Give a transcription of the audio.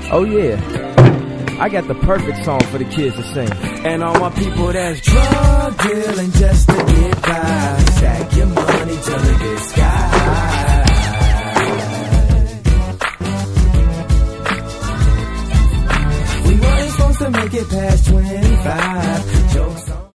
Oh yeah, I got the perfect song for the kids to sing. And all my people that's drug dealing just to get by, stack your money till it gets sky high. We weren't supposed to make it past 25.